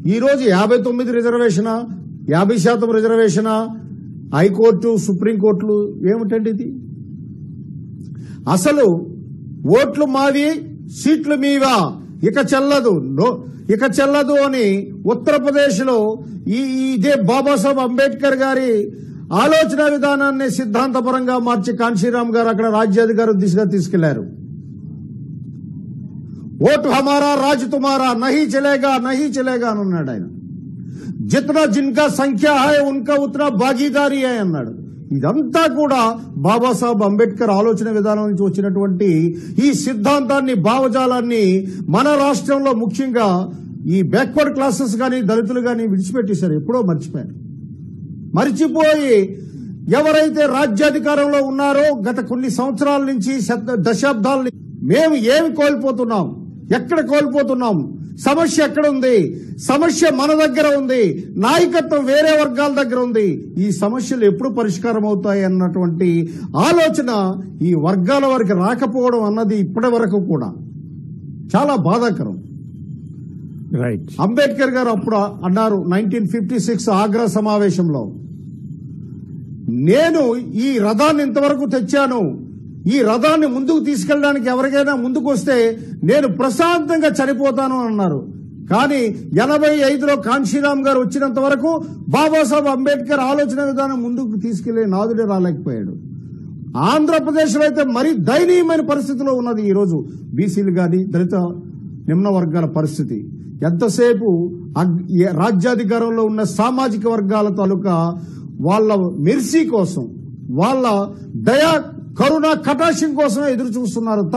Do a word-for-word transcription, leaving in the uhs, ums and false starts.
ఈ రోజు యాభై తొమ్మిది రిజర్వేషనా, యాభై శాతం రిజర్వేషనా, హైకోర్టు సుప్రీంకోర్టులు ఏమిటండి ఇది? అసలు ఓట్లు మావి సీట్లు మీవా, ఇక చెల్లదు ఇక చెల్లదు అని ఉత్తరప్రదేశ్ లో ఈ ఇదే బాబాసాహెబ్ అంబేద్కర్ గారి ఆలోచన విధానాన్ని సిద్ధాంతపరంగా మార్చి కాంశీరామ్ గారు అక్కడ రాజ్యాధికారం దిశగా తీసుకెళ్లారు. ఓటు హమారా రాజ్ తుమారా, నహీ చలేగా నహీ చలేగా అని అన్నాడు ఆయన. జిత్నా జిన్కా సంఖ్య హై ఉన్కా ఉత్నా భాగీదారీ హై అన్నాడు. ఇదంతా కూడా బాబాసాహెబ్ అంబేద్కర్ ఆలోచన విధానం నుంచి వచ్చినటువంటి ఈ సిద్ధాంతాన్ని, భావజాలాన్ని మన రాష్ట్రంలో ముఖ్యంగా ఈ బ్యాక్వర్డ్ క్లాసెస్ కానీ దళితులు కానీ విడిచిపెట్టేశారు, ఎప్పుడో మర్చిపోయారు. మర్చిపోయి ఎవరైతే రాజ్యాధికారంలో ఉన్నారో గత కొన్ని సంవత్సరాల నుంచి దశాబ్దాల నుంచి మేము ఏమి కోల్పోతున్నాం, ఎక్కడ కోల్పోతున్నాం, సమస్య ఎక్కడ ఉంది, సమస్య మన దగ్గర ఉంది, నాయకత్వం వేరే వర్గాల దగ్గర ఉంది, ఈ సమస్యలు ఎప్పుడు పరిష్కారం అవుతాయి అన్నటువంటి ఆలోచన ఈ వర్గాల వరకు రాకపోవడం అన్నది ఇప్పటి వరకు కూడా చాలా బాధాకరం. రైట్. అంబేద్కర్ గారు అప్పుడు అన్నారు నైన్టీన్ ఫిఫ్టీ సిక్స్ ఆగ్రా సమావేశంలో, నేను ఈ రథాన్ని ఇంతవరకు తెచ్చాను, ఈ రథాన్ని ముందుకు తీసుకెళ్ళడానికి ఎవరికైనా ముందుకు వస్తే నేను ప్రశాంతంగా చనిపోతాను అన్నారు. కానీ ఎనభై ఐదులో కాంశీరామ్ గారు వచ్చినంత వరకు బాబాసాహెబ్ అంబేద్కర్ ఆలోచన విధానం ముందుకు తీసుకెళ్లే నాదుడే రాలేకపోయాడు. ఆంధ్రప్రదేశ్ లో అయితే మరీ దయనీయమైన పరిస్థితిలో ఉన్నది ఈ రోజు బీసీలు గాని దళిత నిమ్న వర్గాల పరిస్థితి. ఎంతసేపు రాజ్యాధికారంలో ఉన్న సామాజిక వర్గాల తాలూకా వాళ్ళ మెర్సీ కోసం, వాళ్ళ దయా కరుణ కటాక్షం కోసమే ఎదురు చూస్తున్నారు.